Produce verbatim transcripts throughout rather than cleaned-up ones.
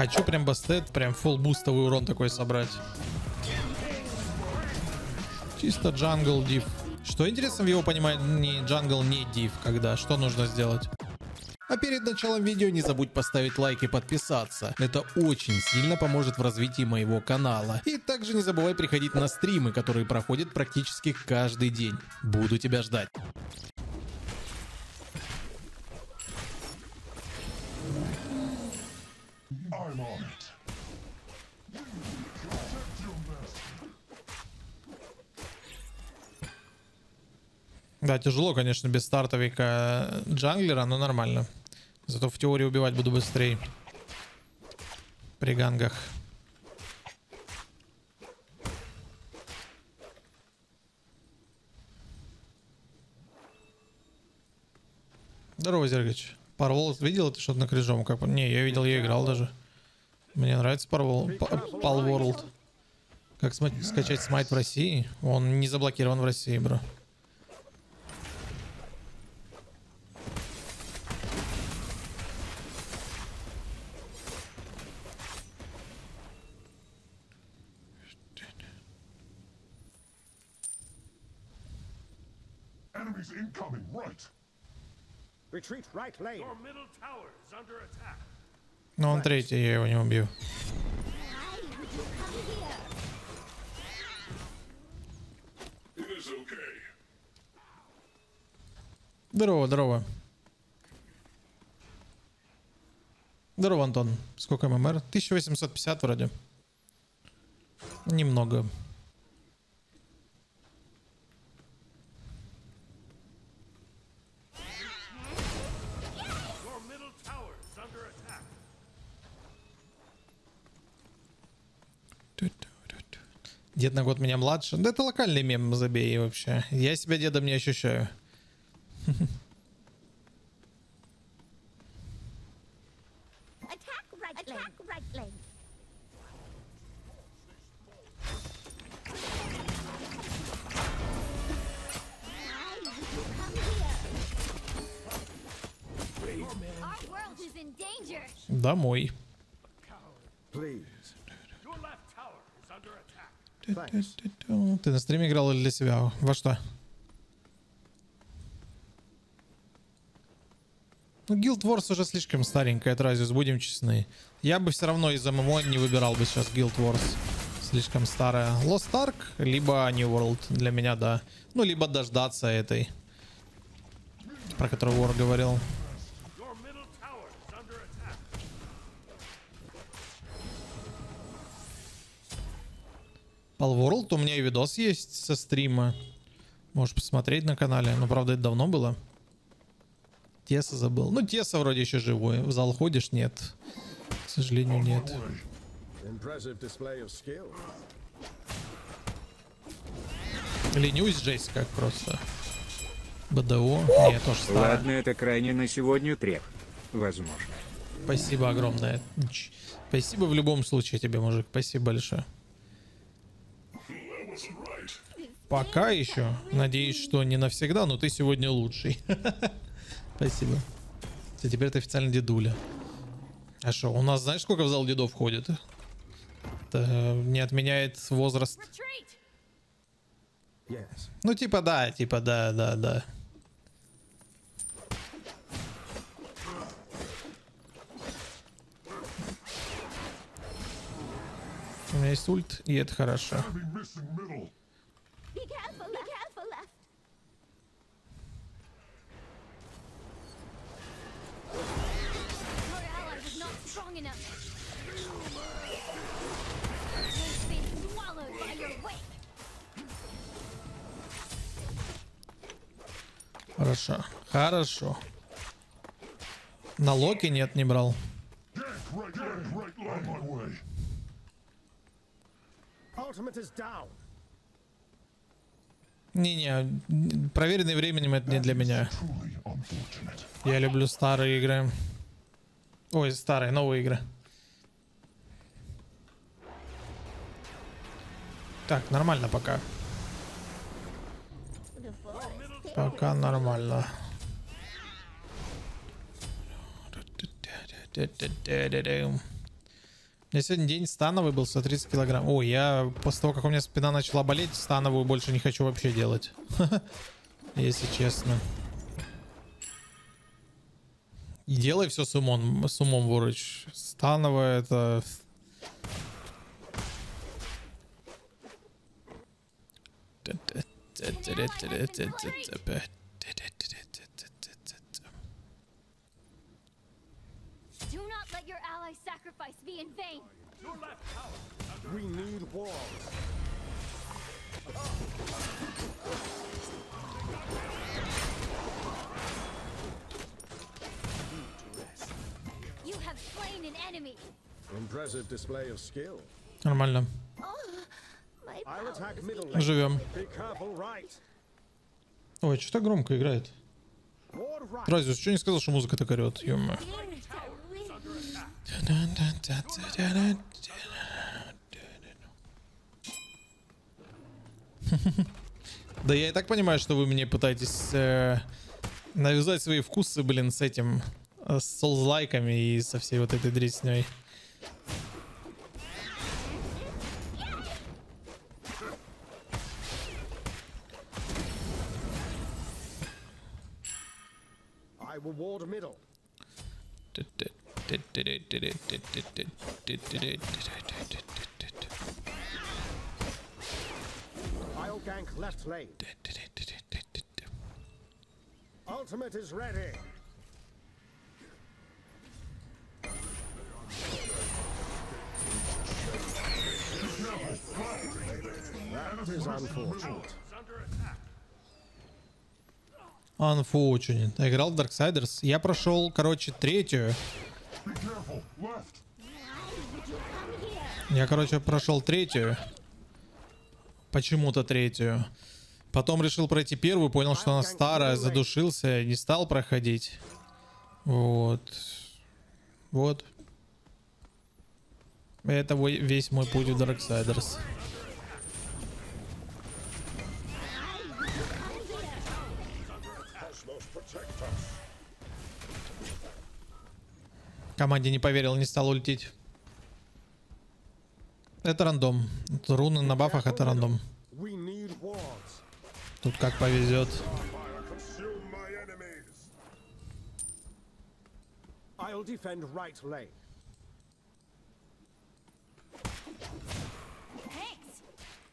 Хочу прям бастет, прям фулл бустовый урон такой собрать. Чисто джангл див. Что интересно в его понимании, джангл не див, когда? Что нужно сделать? А перед началом видео не забудь поставить лайк и подписаться. Это очень сильно поможет в развитии моего канала. И также не забывай приходить на стримы, которые проходят практически каждый день. Буду тебя ждать. Да, тяжело, конечно, без стартовика джанглера, но нормально. Зато в теории убивать буду быстрее. При гангах. Здорово, Зергач. Парвол, видел ты что-то на крыжом? Как... Не, я видел, я играл даже. Мне нравится Парвол. Palworld. Как см... скачать смайт в России? Он не заблокирован в России, бро. Incoming, right. Retreat right lane. Your middle tower is under attack. Но он третий, я его не убью. It is okay. Здорово, здорово. Здорово, Антон. Сколько ММР? тысяча восемьсот пятьдесят вроде. Немного. Дед на год меня младше. Да это локальный мем, забей вообще. Я себя дедом не ощущаю. Домой. Ты на стриме играл или для себя? Во что? Ну, Guild Wars уже слишком старенькая, Тразиус, будем честны. Я бы все равно из ММО не выбирал бы сейчас Guild Wars. Слишком старая. Lost Ark, либо New World. Для меня, да. Ну, либо дождаться этой, про которую Вор говорил. Palworld, у меня и видос есть со стрима. Можешь посмотреть на канале. Но, правда, это давно было. Теса забыл. Ну, Теса вроде еще живой. В зал ходишь? Нет. К сожалению, нет. Ленюсь жесть как просто. БДО. Нет, тоже старая. Ладно, это крайне на сегодня треп. Возможно. Спасибо огромное. Спасибо в любом случае тебе, мужик. Спасибо большое. Пока еще. Надеюсь, что не навсегда, но ты сегодня лучший. Спасибо. Теперь ты официально дедуля. А что, у нас знаешь, сколько в зал дедов ходит? Это не отменяет возраст. Ну, типа да, типа да, да, да. У меня есть ульт, и это хорошо. Хорошо, хорошо. На Локи нет, не брал. Не-не, проверенный временем это не для меня. Я люблю старые игры. Ой, старые, новые игры. Так, нормально пока. Пока нормально. У меня сегодня день становый был, сто тридцать килограмм. Ой, я после того, как у меня спина начала болеть, становую больше не хочу вообще делать. Если честно. И делай все с умом, с умом, Ворыч. Становая это... Do not let your allies' sacrifice be in vain. We need walls. You have slain an enemy. Impressive display of skill. Нормально. My I'll attack powers middle lane. Живем. Be careful, right. Ой, что так громко играет? Ward right. Разве что не сказал, что музыка так орет, ё-моё. Да я и так понимаю, что вы мне пытаетесь э, навязать свои вкусы, блин, с этим, э, с соулс-лайками и со всей вот этой дресней. I will ward middle. I'll gank left lane. Ultimate is ready. That is unfortunate. Unfortunate. Играл в Darksiders. Я прошел, короче, третью. Be careful. Left. Я, короче, прошел третью. Почему-то третью. Потом решил пройти первую, понял, что она старая, задушился, не стал проходить. Вот. Вот. Это во- весь мой путь в Darksiders. Cosmos protect us. Команде не поверил, не стал ультить. Это рандом. Руны на бафах это рандом. We need wards. Тут как повезет. Fire consume my enemies. I'll defend right lane. Thanks.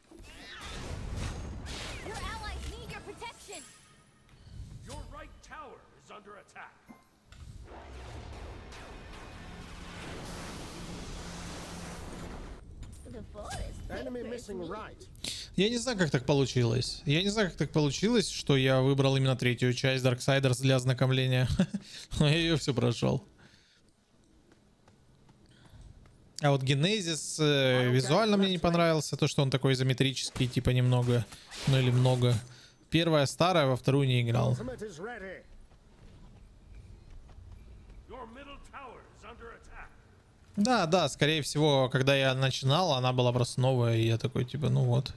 Your allies need your protection. Your right tower is under attack. The forest. Enemy missing right. Я не знаю, как так получилось. Я не знаю, как так получилось, что я выбрал именно третью часть Darksiders для ознакомления. Но я ее все прошел. А вот Genesis э, визуально мне не понравился. То, что он такой изометрический, типа немного. Ну или много. Первая старая, во вторую не играл. Ultimate is ready. Your middle tower is under attack. Да, да, скорее всего, когда я начинал, она была просто новая. И я такой, типа, ну вот.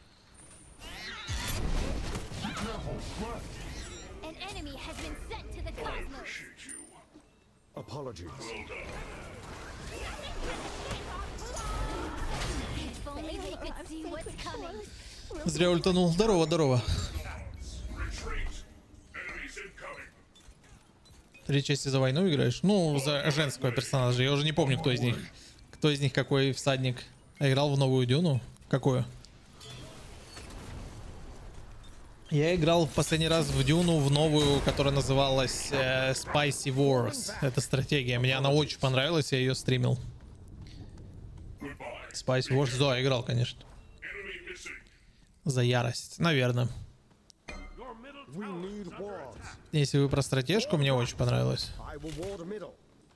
An enemy has been sent to the cosmos. Apologies. If only they could see what's coming. Зря ультанул. Здорово, здорово. Retreat. Enemies incoming. Три части за войну играешь? Ну, за женского персонажа. Я уже не помню, кто из них. Кто из них какой всадник. А играл в новую Дюну? Какую? Я играл в последний раз в Дюну, в новую, которая называлась э, Spicy Wars. Это стратегия. Мне она очень понравилась, я ее стримил. Goodbye. Spicy Wars, да, играл, конечно. Enemy missing. За ярость, наверное. Your middle We tower need is under wards. attack. Если вы про стратежку, мне очень понравилось. I will ward middle.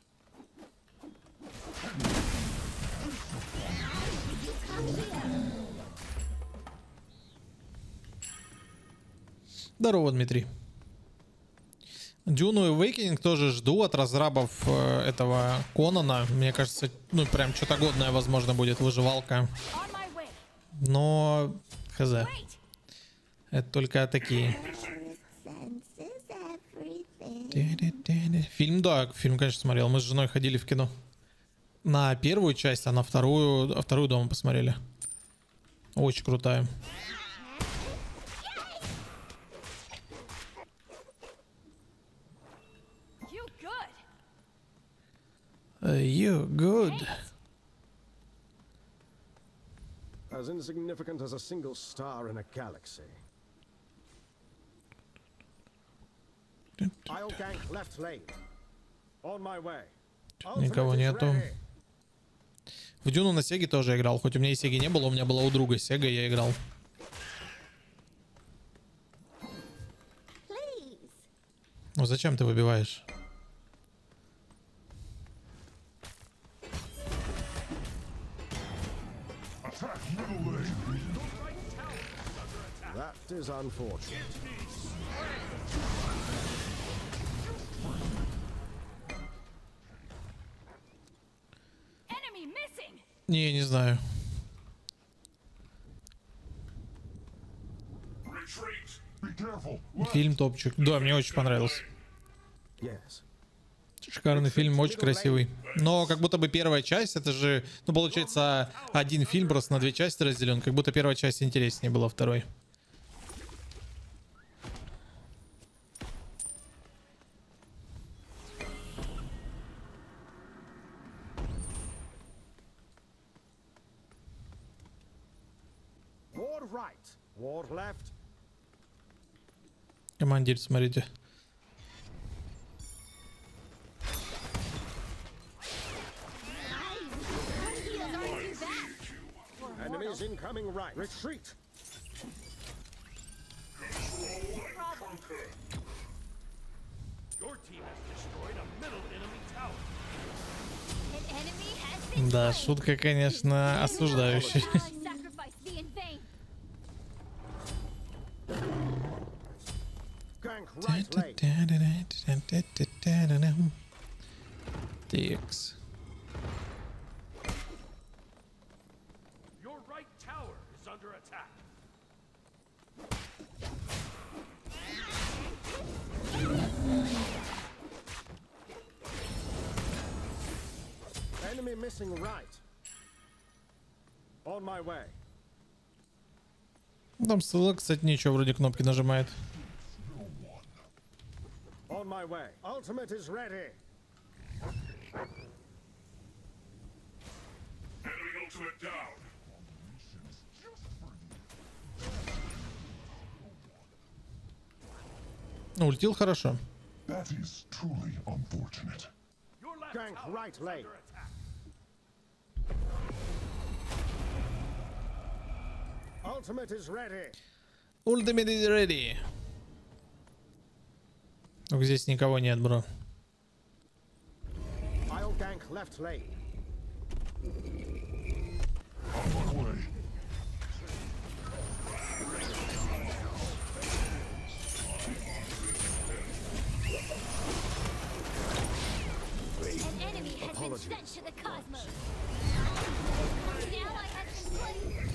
Здорово, Дмитрий. Дюну и Awakening тоже жду от разрабов э, этого Конана. Мне кажется, ну прям что-то годное, возможно, будет выживалка. On my way. Но хз. Wait. Это только такие. Фильм, да, фильм, конечно, смотрел. Мы с женой ходили в кино. на первую часть, а на вторую, а вторую дома посмотрели. Очень крутая. You good? Uh, you good. As insignificant as a single star in a galaxy. I'll gank left lane. On my way. Никого Ultimate is нету. ready. В Дюну на Сеге тоже играл. Хоть у меня и Сеги не было, у меня была у друга Сега, я играл. Please. Ну зачем ты выбиваешь? That is unfortunate. Enemy missing. Не, не знаю. Фильм топчик. Да, мне очень понравился. Yes. Шикарный фильм, очень красивый. Но как будто бы первая часть, это же, ну получается, один фильм просто на две части разделен. Как будто первая часть интереснее была второй. Ward right. Ward left. Командир, смотрите. Heals aren't too bad. Enemies incoming right. Retreat. Problem. Your team has destroyed a middle enemy tower. An enemy has been Да, slain. шутка, конечно, осуждающая. Ally sacrifice be in vain. Gank right lane. Текс. Your right tower is under attack. Enemy missing right. On my way. Там ссылок, кстати, ничего, вроде кнопки нажимает. On my way. Ultimate is ready. Enemy ultimate down. Ну, ультил хорошо. That is truly unfortunate. Your left Gank tower right is lane. under attack. Ultimate is ready. Ultimate is ready. Ну, здесь никого нет, бро. I'll gank left lane. On my way. An enemy has been sent to the cosmos. An ally has been slain.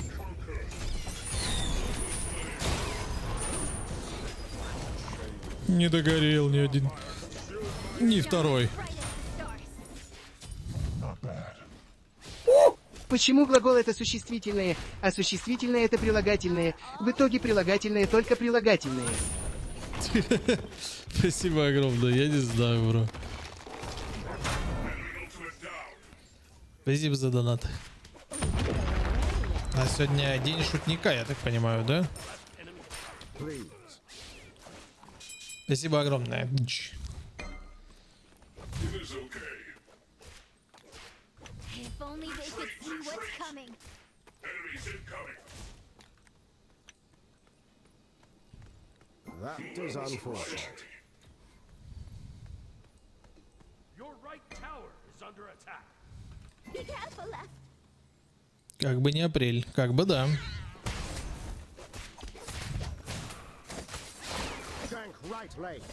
Не догорел ни один. Ни второй. Bright as the stars. Not bad. Почему глагол это существительное, а существительное это прилагательное? В итоге прилагательное только прилагательное. Спасибо огромное, я не знаю, бро. Спасибо за донат. А сегодня день шутника, я так понимаю, да? Please. Спасибо огромное. Дж. It is okay. If only they could see what's coming. Enemies incoming. That is unfortunate. Your right tower is under attack. Be careful left. Как бы не апрель, как бы да. Gank right lane.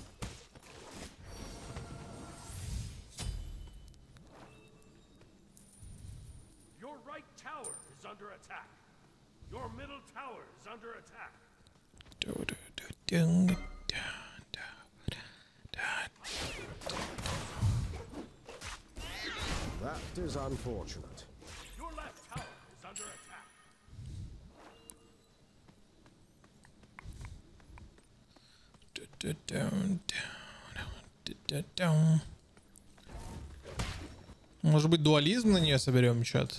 Your right tower is under attack. Your middle tower is under attack. That That is unfortunate. Your left tower is under attack. Может быть, дуализм на нее соберем, чат?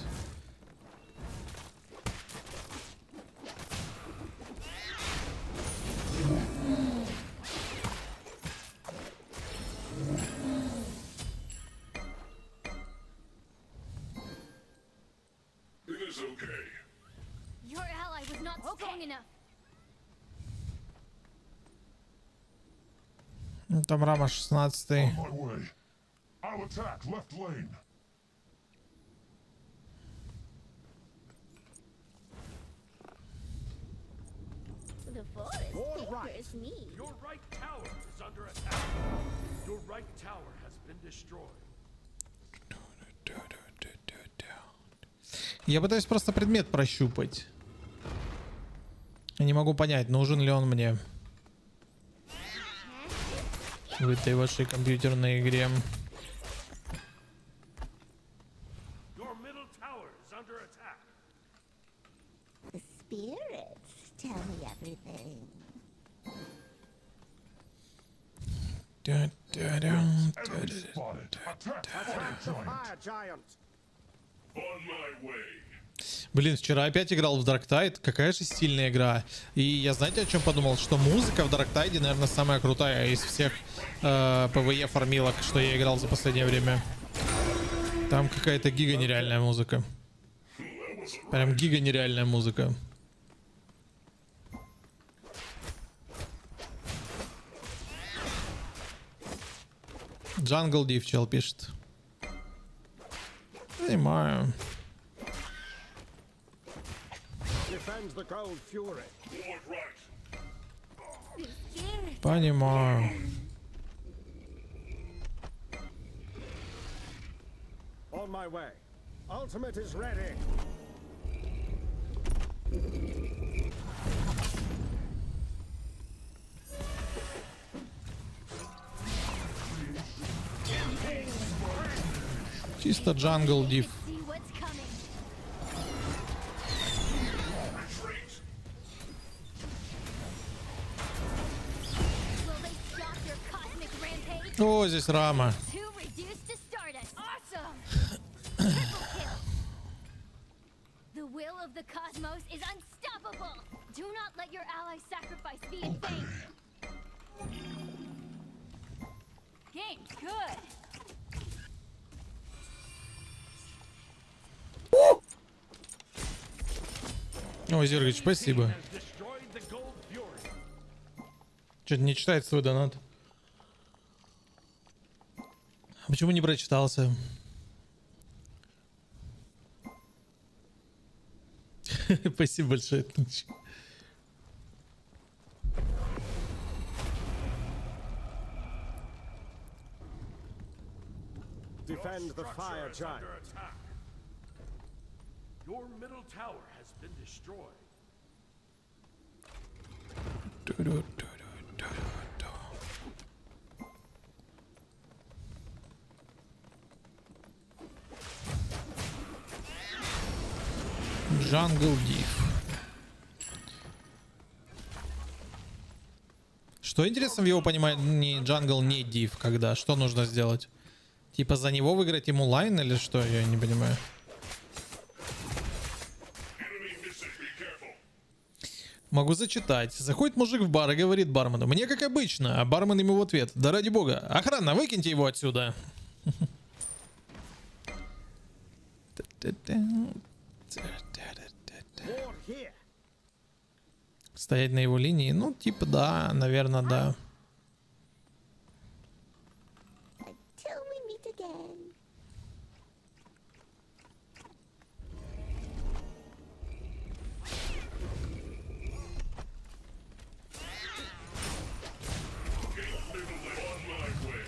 It is okay. Your ally was not strong enough. Там рама шестнадцатый. On my way. I'll attack left lane. The forest fingers me. Your right tower is under attack. Your right tower has been destroyed. Я пытаюсь просто предмет прощупать. Я не могу понять, нужен ли он мне в этой вашей компьютерной игре. Your middle tower is under attack. The spirits tell me everything. Enemy spotted. Attack fire giant. Fire giant. On my way. Блин, вчера опять играл в Dark Tide. Какая же стильная игра. И я, знаете, о чем подумал? Что музыка в Dark Tide, наверное, самая крутая из всех э, пи ви и фармилок, что я играл за последнее время. Там какая-то гига нереальная музыка. Прям гига нереальная музыка. Jungle Div чел пишет. Понимаю. Defend the cold fury. Lord right. Понимаю. On my way. Ultimate is ready. Чисто Jungle Div. See what's coming. Will they stop your cosmic rampage? О, здесь рама. Two reduced to Stardust. Awesome! Triple kill. The will of the cosmos is unstoppable. Do not let your allies sacrifice be in vain. Game's good. О, Зергач, спасибо. Has destroyed the gold fury. Что-то не читает свой донат. А почему не прочитался? Спасибо большое. Defend the fire Structure is giant. under attack. Your middle tower has been destroyed. Jungle Div. Что интересно в его понимании Jungle не Div, когда? Что нужно сделать? Типа за него выиграть ему лайн или что? Я не понимаю. Могу зачитать. Заходит мужик в бар и говорит бармену: мне как обычно. А бармен ему в ответ: да ради бога, охрана, выкиньте его отсюда. War here. Стоять на его линии? Ну, типа, да, наверное, да. Until we meet again. On my way.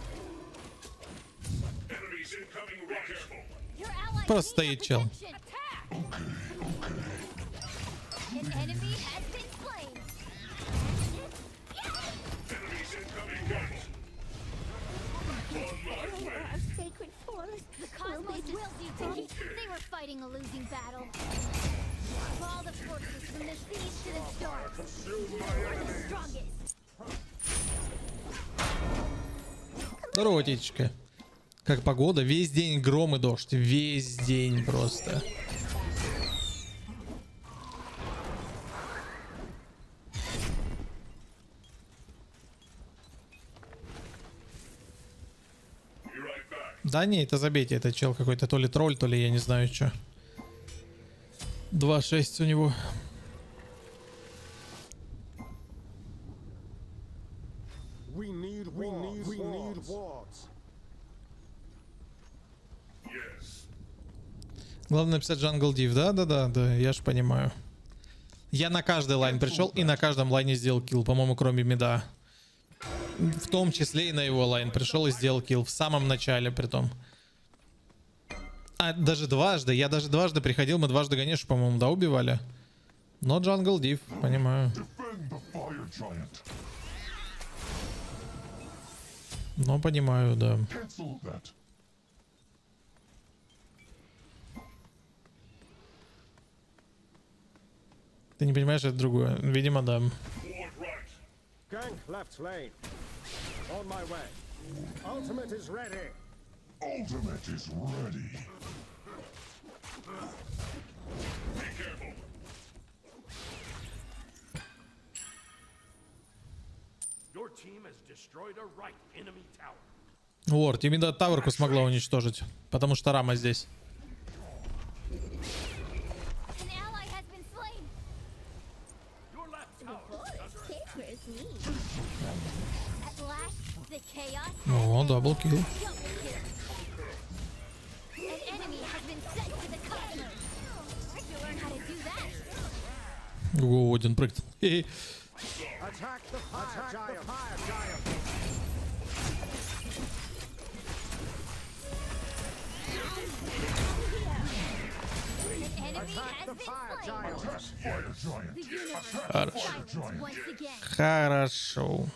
Enemies incoming rocket. Your ally Просто needs стоит чел. protection. An enemy has been slain. Enemies incoming rocket. On my way. Our sacred forest. The cosmos will be They were fighting a losing battle. All the forces from the seas to the stars. You are the strongest. Здорово, течка. Как погода? Весь день гром и дождь. Весь день просто. Да не, это забейте, это чел какой-то, то ли тролль, то ли я не знаю что. два шесть у него. We need we need we need wards. Главное написать Jungle Div. Да, да, да, да, я ж понимаю. Я на каждый лайн пришел и на каждом лайне сделал килл, по-моему, кроме мида. В том числе и на его лайн пришел и сделал килл в самом начале, притом. А даже дважды, я даже дважды приходил, мы дважды Ганешу, по-моему, да, убивали. Но Jungle Div, понимаю. Но понимаю, да. Ты не понимаешь, это другое. Видимо, да. Gank left lane. On my way. Ultimate is ready. Ultimate is ready. Be careful. Your team has destroyed a right enemy tower. Вот, именно таверку смогла уничтожить, потому что Рама здесь. An ally has been slain. Your left tower is under attack. Where's me? At last, the chaos. О, даблкил. Double kill. An enemy has been sent to the cosmos. Where'd you learn how to do that? О, один прыгнул. Хе-хе. Attack the fire giant. The fire giant. An enemy Attack has the been fire slain. giant. Fire giant. The universe Хорошо. silence once again. Хорошо.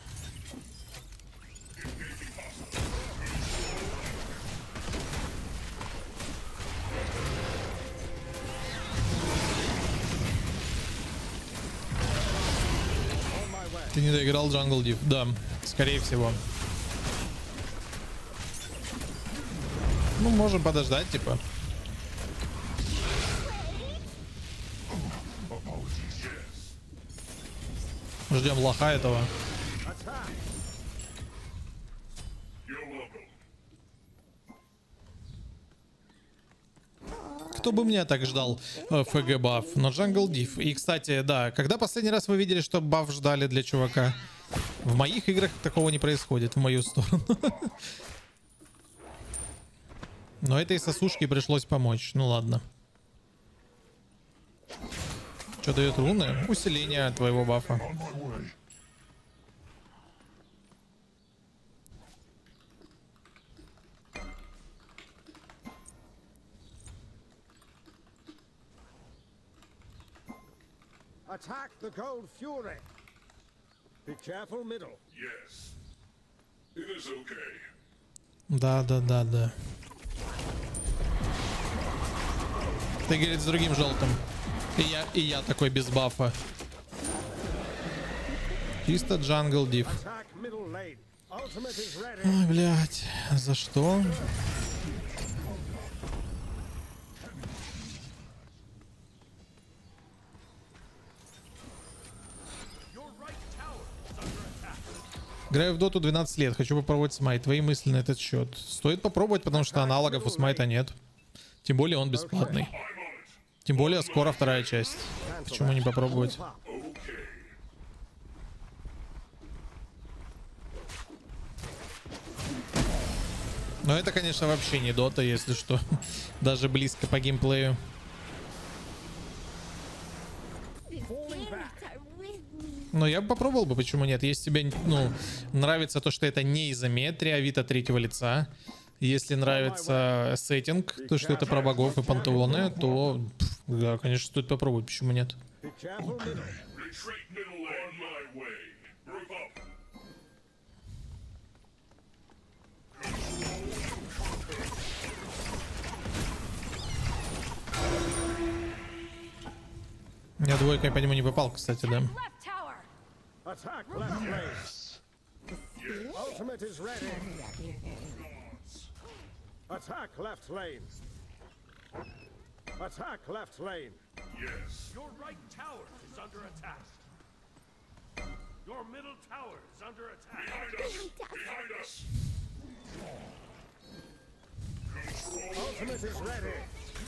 Ты не доиграл Jungle Div? Да, скорее всего. Ну, можем подождать, типа. Ждем лоха этого. Кто бы меня так ждал э, эф джи баф, но Jungle Div. И, кстати, да, когда последний раз вы видели, что баф ждали для чувака? В моих играх такого не происходит, в мою сторону. Но этой сосушке пришлось помочь. Ну ладно. Что дает руны? Усиление твоего бафа. On my way. Attack the gold fury. Be careful middle. Yes. It is okay. Да, да, да, да. Ты, говорит, с другим желтым. И я, и я такой без бафа. Чисто Jungle Div. Attack middle lane. Ultimate is ready. Ой, блядь. За что? Your right tower is under attack. Играю в доту двенадцать лет. Хочу попробовать смайт. Твои мысли на этот счет. Стоит попробовать, потому что аналогов у смайта нет. Тем более он бесплатный. Тем более скоро вторая часть. Почему не попробовать? Но это, конечно, вообще не дота, если что. Даже близко по геймплею. Spirits are with me. Но я бы попробовал бы, почему нет. Если тебе, ну, нравится то, что это не изометрия, а вид от третьего лица. Если нравится сеттинг, то, что это про богов и пантеоны, то, пф, да, конечно, стоит попробовать, почему нет. Be careful middle. Retreat middle lane. On my way. Group up. Я двойкой по нему не попал, кстати, да. Left tower. Attack left lane. Ultimate is ready. Attack left lane. Attack left lane. Yes. Your right tower is under attack. Your middle tower is under attack. Behind us. Behind us. Ultimate is ready.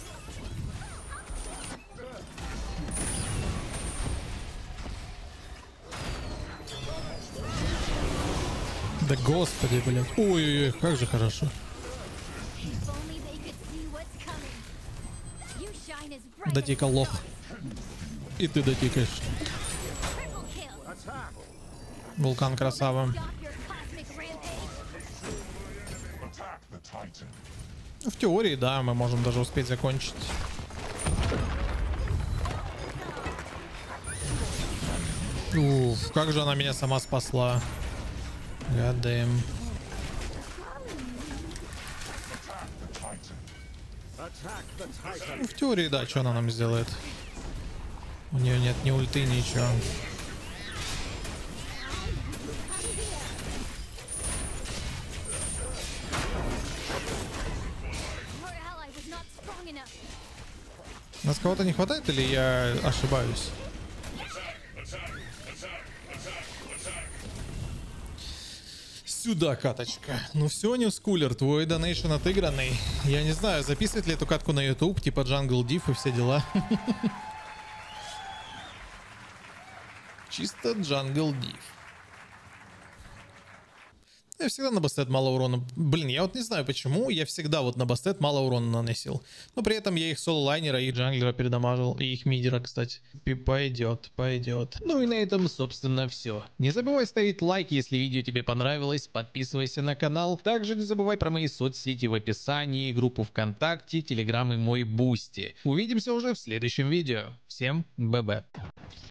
Да господи, блядь. Ой-ой-ой, как же хорошо. If only they could see what's coming. You shine as bright as Дотика лох. И ты дотикаешь. triple kill. Attack. Вулкан красава. Stop your cosmic rampage. Attack the Titan. В теории, да, мы можем даже успеть закончить. Уф, как же она меня сама спасла. God damn. Attack the Titan. Ну, в теории, да, что она нам сделает? У нее нет ни ульты, ничего. Your ally was not strong enough. Нас кого-то не хватает или я ошибаюсь? Сюда каточка. Ну все, Ньюскулер, твой донейшн отыгранный. Я не знаю, записывать ли эту катку на YouTube, типа Jungle Diff и все дела. Чисто Jungle Diff. Я всегда на бастет мало урона. Блин, я вот не знаю почему, я всегда вот на бастет мало урона наносил. Но при этом я их соло-лайнера и джанглера передамажил. И их мидера, кстати. И пойдет, пойдет. Ну и на этом, собственно, все. Не забывай ставить лайк, если видео тебе понравилось. Подписывайся на канал. Также не забывай про мои соцсети в описании, группу ВКонтакте, Телеграм и мой Бусти. Увидимся уже в следующем видео. Всем бэ бэ.